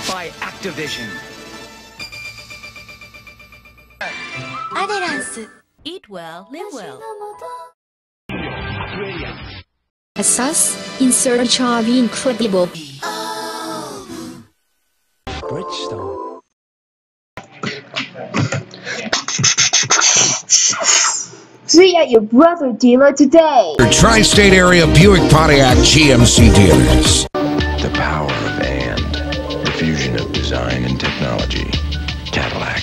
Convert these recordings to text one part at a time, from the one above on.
by Activision. Adelance. Eat well, live well. Assas, in search of incredible. Bridgestone. See at your brother dealer today. Your tri-state area Buick Pontiac GMC dealers. The power of and. The fusion of design and technology. Cadillac.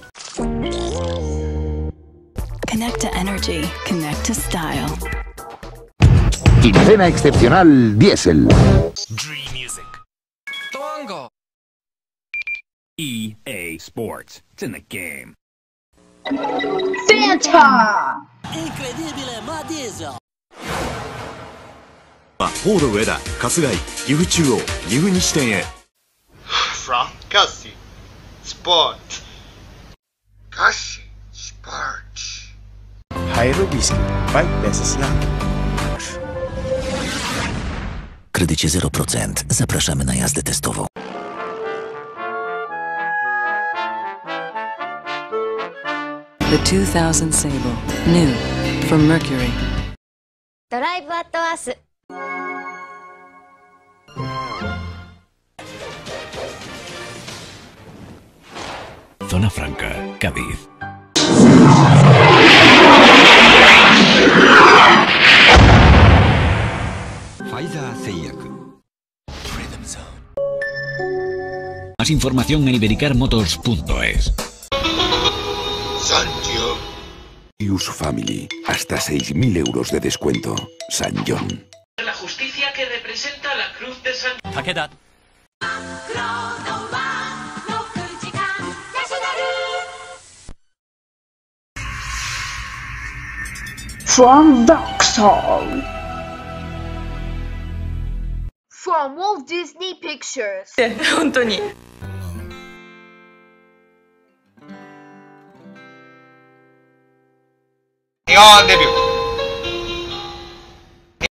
Connect to energy. Connect to style. Quincena excepcional Diesel. Dream Music. Tongo. EA Sports. It's in the game. Fanta! Incredibile, ma diesel! フォード上田、春日井、岐阜中央、岐阜西店へ。 From Cassie Sport. Cassie Sport. Hydro Whisky, 5 pesos lang. Kredycie 0%. Zapraszamy na jazdę testową. The 2000 Sable. New. From Mercury. Drive at us. Zona Franca, Cádiz. Pfizer 製薬。 Rhythm Zone. Más información en ibericarmotors.es. Sanjo. Use Family. Hasta 6.000 euros de descuento. San John. La justicia que representa la cruz de San Takeda. From Vauxhall. From Walt Disney Pictures. 本当に。 日本デビュー